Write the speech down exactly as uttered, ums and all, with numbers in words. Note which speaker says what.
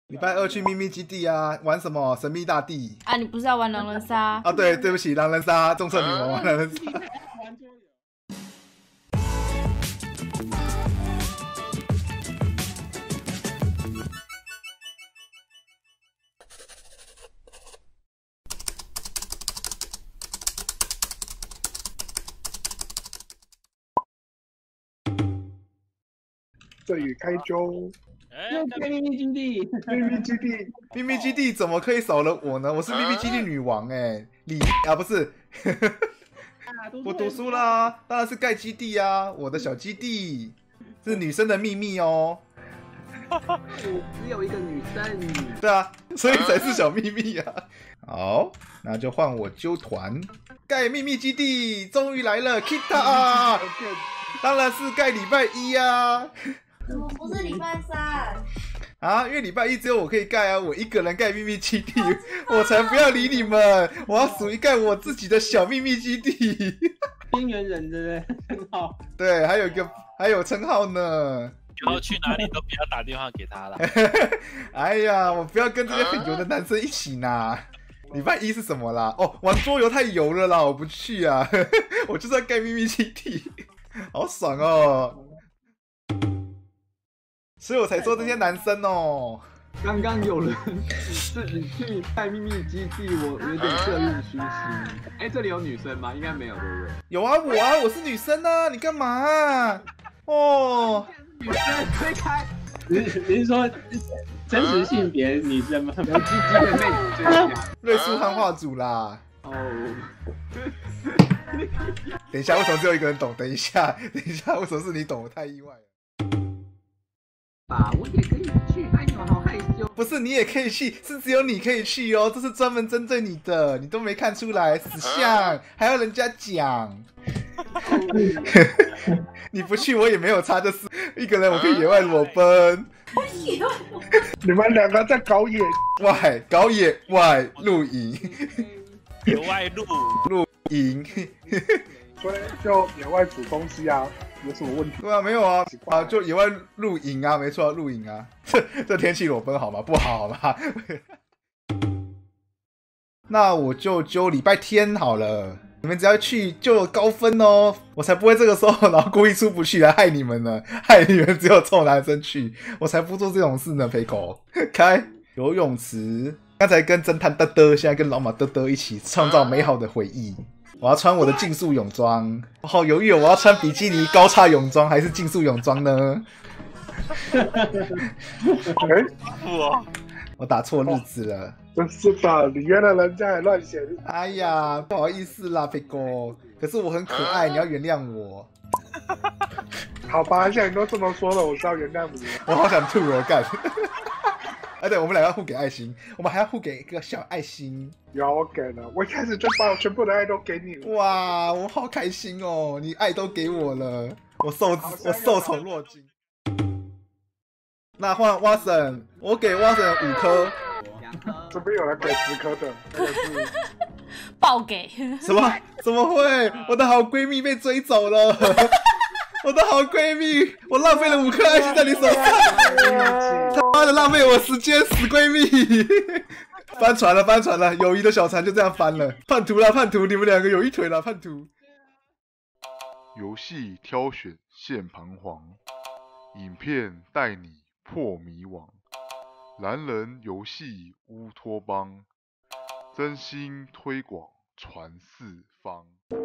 Speaker 1: 礼拜二去秘密基地啊，玩什么神秘大地
Speaker 2: 啊？你不是要玩狼人杀？
Speaker 1: 啊，对，对不起，狼人杀，众测女王玩狼人杀。
Speaker 3: 玩桌游。
Speaker 4: 这里开周，
Speaker 3: 又开秘密基地，
Speaker 4: 秘密基地，
Speaker 1: 秘密基地怎么可以少了我呢？我是秘密基地女王哎、欸，李啊不是，我读书啦，当然是盖基地啊，我的小基地是女生的秘密哦。
Speaker 5: 我只有一个女生。
Speaker 1: 对啊，所以才是小秘密啊。好，那就换我揪团盖秘密基地，终于来了 ，Kita， 当然是盖礼拜一啊。
Speaker 2: 怎么不是礼拜三？
Speaker 1: 啊，因为礼拜一只有我可以盖啊，我一个人盖秘密基地，我才不要理你们，我要属于盖我自己的小秘密基地。
Speaker 3: 边缘人的称号，
Speaker 1: 对，还有一个还有称号呢。
Speaker 6: 以后去哪里都不要打电话给他了。
Speaker 1: 哎呀，我不要跟这些很油的男生一起拿。礼拜一是什么啦？哦，玩桌游太油了啦，我不去啊。我就是要盖秘密基地，好爽哦。所以我才说这些男生哦。
Speaker 5: 刚刚有人自己去带秘密基地，我有点色欲熏心。哎，这里有女生吗？应该没有，对不对？
Speaker 1: 有啊，我啊，我是女生啊，你干嘛啊？哦，
Speaker 5: 女生推开，
Speaker 3: 你你是说真实性别女生吗？
Speaker 5: 有鸡鸡的妹子最强。
Speaker 1: 瑞素汉化组啦。
Speaker 5: 哦。
Speaker 1: 等一下，为什么只有一个人懂？等一下，等一下，为什么是你懂？我太意外了。
Speaker 5: 吧，我也可以去。哎呦，好害羞。
Speaker 1: 不是，你也可以去，是只有你可以去哦，这是专门针对你的，你都没看出来，死相还要人家讲。你不去我也没有差，就是一个人我可以野外裸奔。
Speaker 4: 你们两个在搞野
Speaker 1: 外搞野外露营，
Speaker 6: 野外露
Speaker 1: 露营，
Speaker 4: 所以就野外煮东西啊，有什么问题？
Speaker 1: 对啊，没有啊，啊就野外露营啊，没错，露营啊，这这天气裸奔好吗？不好好吗？那我就揪礼拜天好了。你们只要去就有高分哦，我才不会这个时候然后故意出不去来害你们呢，害你们只有臭男生去，我才不做这种事呢。陪狗开游泳池，刚才跟侦探嘚嘚，现在跟老马嘚嘚一起创造美好的回忆。我要穿我的竞速泳装，我好犹豫哦，我要穿比基尼高叉泳装还是竞速泳装呢？我打错日子了。
Speaker 4: 真是的，里面的人家还乱写。
Speaker 1: 哎呀，不好意思啦，佩哥。可是我很可爱，你要原谅我。
Speaker 4: 好吧，现在你都这么说了，我是要原谅你。
Speaker 1: 我好想吐哦，干。哎，对，我们俩要互给爱心，我们还要互给一个小爱心。
Speaker 4: 有，我给了，我一开始就把我全部的爱都给你了。
Speaker 1: 哇，我好开心哦，你爱都给我了，我受我受宠若惊。那换蛙神，我给蛙神五颗。
Speaker 4: 这边有人给十颗的，那个是
Speaker 2: 爆给
Speaker 1: 什么？怎么会？我的好闺蜜被追走了！我的好闺蜜，我浪费了五颗爱心在你手上，他妈的浪费我时间，死闺蜜！翻船了，翻船了，友谊的小船就这样翻了。叛徒啦，叛徒，你们两个有一腿了，叛徒。
Speaker 7: 游戏挑选现彷徨，影片带你破迷惘。狼人游戏乌托邦，真心推广传四方。